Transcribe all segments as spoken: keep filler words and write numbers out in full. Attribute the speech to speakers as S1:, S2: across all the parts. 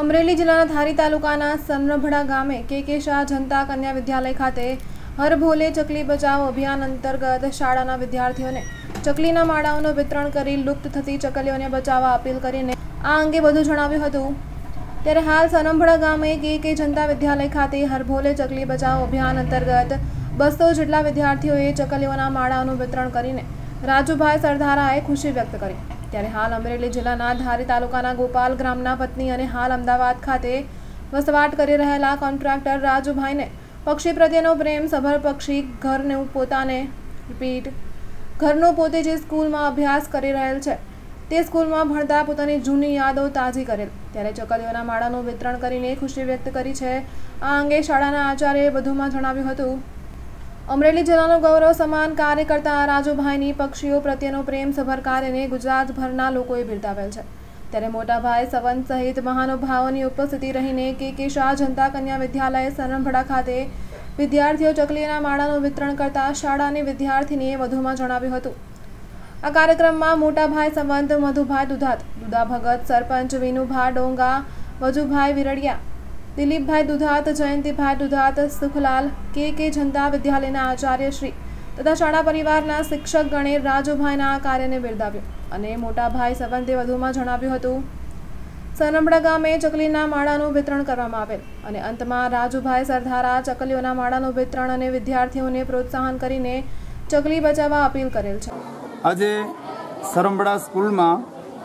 S1: અમરેલી જિલ્લાના ધારી તાલુકાના સનરભડા ગામે કે કે શાહ જનતા કન્યા વિદ્યાલય ખાતે હર ભોલે ચકલી બચાવો અભિયાન અંતર્ગત શાળાના વિદ્યાર્થીઓને ચકલીના માળાઓનું વિતરણ કરી લુપ્ત થતી ચકલીઓને બચાવવા અપીલ કરીને આ અંગે વધુ જણાવ્યું હતું। ત્યારે હાલ સનરભડા ગામે કે કે જનતા વિદ્યાલય ખાતે હર ભોલે ચકલી બચાવો અભિયાન અંતર્ગત બસો જેટલા વિદ્યાર્થીઓએ ચકલીઓના માળાઓનું વિતરણ કરીને રાજુભાઈ સરદારાએ ખુશી વ્યક્ત કરી। ત્યારે હાલ અમરેલી જિલ્લાના ધારી તાલુકાના ગોપાલ ગ્રામના પત્ની અને હાલ અમદાવાદ ખાતે વસવાટ કરી રહેલા કોન્ટ્રાક્ટર રાજુભાઈને પક્ષી પ્રત્યેનો પ્રેમ સભર પક્ષી ઘરનું પોતાને રિપીટ ઘરનું પોતે જે સ્કૂલમાં અભ્યાસ કરી રહેલ છે તે સ્કૂલમાં ભણતા પોતાની જૂની યાદો તાજી કરેલ। ત્યારે ચકલીઓના માળાનું વિતરણ કરીને ખુશી વ્યક્ત કરી છે। આ અંગે શાળાના આચાર્યએ વધુમાં જણાવ્યું હતું। અમરેલી જિલ્લાનું ગૌરવ સમાન કાર્ય કરતા રાજુભાઈની પક્ષીઓ પ્રત્યેનો પ્રેમ સભર કાર્યને ગુજરાતભરના લોકોએ બિરદાવેલ છે। ત્યારે મોટાભાઈ સંવંત સહિત મહાનુભાવોની ઉપસ્થિતિ રહીને કે કે શાહ જનતા કન્યા વિદ્યાલય સનરભડા ખાતે વિદ્યાર્થીઓ ચકલીના માળાનું વિતરણ કરતા શાળાની વિદ્યાર્થીનીએ વધુમાં જણાવ્યું હતું। આ કાર્યક્રમમાં મોટાભાઈ સંવંત, મધુભાઈ દુધાત, દુદા ભગત, સરપંચ વિનુભાઈ ડોંગા, વજુભાઈ વિરડિયા, દિલીપભાઈ દુધાત, જયંતિભાઈ દુધાત, સુખલાલ, કે કે જનતા વિદ્યાલયના આચાર્ય શ્રી તથા શાળા પરિવારના શિક્ષક ગણે રાજુભાઈના આ કાર્યને બિરદાવ્યું અને મોટાભાઈ સંવંતે વધુમાં જણાવ્યું હતું। સનરભડા ગામે ચકલીના માળાનું વિતરણ કરવામાં આવેલ અને અંતમાં રાજુભાઈ સરદારા ચકલીઓના માળાનું વિતરણ અને વિદ્યાર્થીઓને પ્રોત્સાહન કરીને ચકલી બચાવવા અપીલ કરેલ છે।
S2: આજે સનરભડા સ્કૂલમાં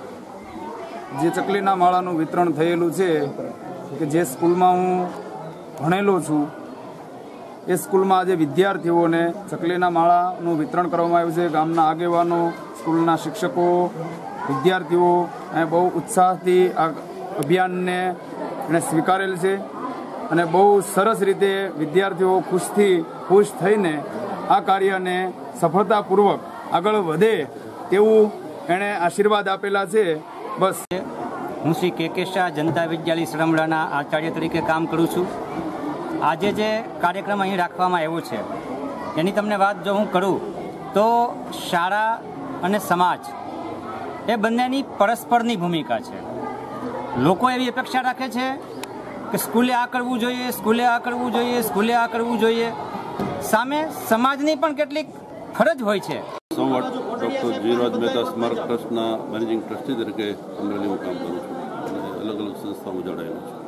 S2: જે ચકલીના માળાનું વિતરણ થયેલું છે કે જે સ્કૂલમાં હું ભણેલો છું એ સ્કૂલમાં આજે વિદ્યાર્થીઓને ચકલીના માળાનું વિતરણ કરવામાં આવ્યું છે। ગામના આગેવાનો, સ્કૂલના શિક્ષકો, વિદ્યાર્થીઓ એ બહુ ઉત્સાહથી આ અભિયાનને એણે સ્વીકારેલ છે અને બહુ સરસ રીતે વિદ્યાર્થીઓ ખુશથી ખુશ થઈને આ કાર્યને સફળતાપૂર્વક આગળ વધે તેવું એણે આશીર્વાદ આપેલા છે। બસ
S3: હું શ્રી કે કે શાહ જનતા વિદ્યાલય સનરભડાના આચાર્ય તરીકે કામ કરું છું। આજે જે કાર્યક્રમ અહીં રાખવામાં આવ્યો છે એની તમને વાત જો હું કરું તો શાળા અને સમાજ એ બંનેની પરસ્પરની ભૂમિકા છે। લોકો એવી અપેક્ષા રાખે છે કે સ્કૂલે આ કરવું જોઈએ, સ્કૂલે આ કરવું જોઈએ, સ્કૂલે આ કરવું જોઈએ, સામે સમાજની પણ કેટલીક ફરજ હોય છે।
S4: ડૉક્ટર જીરાજ મહેતા સ્મારક ટ્રસ્ટના મેનેજિંગ ટ્રસ્ટી તરીકે અમરેલીમાં કામ કરું છું અને અલગ અલગ સંસ્થામાં જોડાયેલો છું।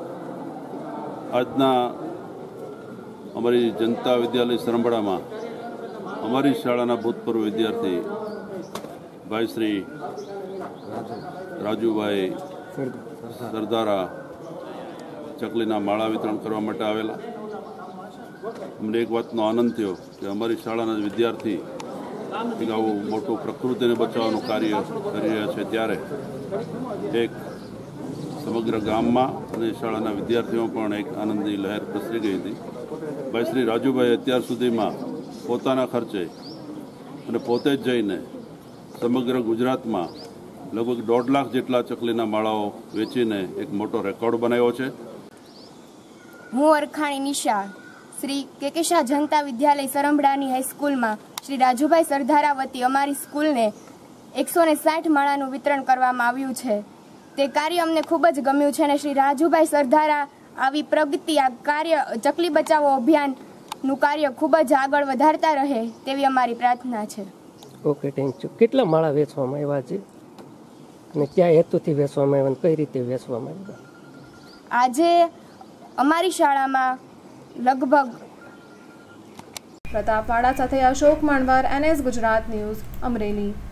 S4: આજના અમારી જનતા વિદ્યાલય સનરભડામાં અમારી શાળાના ભૂતપૂર્વ વિદ્યાર્થી ભાઈ શ્રી રાજુભાઈ સરદારા ચકલીના માળા વિતરણ કરવા માટે આવેલા। અમને એક વાતનો આનંદ થયો કે અમારી શાળાના વિદ્યાર્થી એક આવું મોટું પ્રકૃતિને બચાવવાનું કાર્ય કરી રહ્યા છે ત્યારે એક સમગ્ર ગામમાં અને શાળાના વિદ્યાર્થીઓમાં પણ એક આનંદની લહેર પ્રસરી ગઈ હતી। ભાઈ શ્રી રાજુભાઈ અત્યાર સુધીમાં પોતાના ખર્ચે અને પોતે જ જઈને સમગ્ર ગુજરાતમાં લગભગ દોઢ લાખ જેટલા ચકલીના માળાઓ વેચીને એક મોટો રેકોર્ડ બનાવ્યો છે।
S5: હું અરખાણી નિશા શ્રી કે કે શાહ જનતા વિદ્યાલય સનરભડાની હાઈસ્કૂલમાં શ્રી રાજુભાઈ સરદારા વતી અમારી સ્કૂલને એકસો ને સાઠ માળાનું વિતરણ કરવામાં આવ્યું છે। તે કાર્ય અમને ખૂબ જ ગમ્યું છે અને શ્રી રાજુભાઈ સરદારા આવી પ્રગતિ આ કાર્ય ચકલી બચાવો અભિયાનનું કાર્ય ખૂબ જ આગળ વધારતા રહે તેવી અમારી પ્રાર્થના છે।
S6: Okay, thank you. કેટલા માળા વેચવામાં આવ્યા છે અને કયા હેતુથી વેચવામાં આવ્યા અને કઈ રીતે વેચવામાં આવ્યા?
S5: આજે અમારી શાળામાં લગભગ
S1: પ્રતાપવાડા સાથે Ashok Mandvar, N S Gujarat news, Amreli.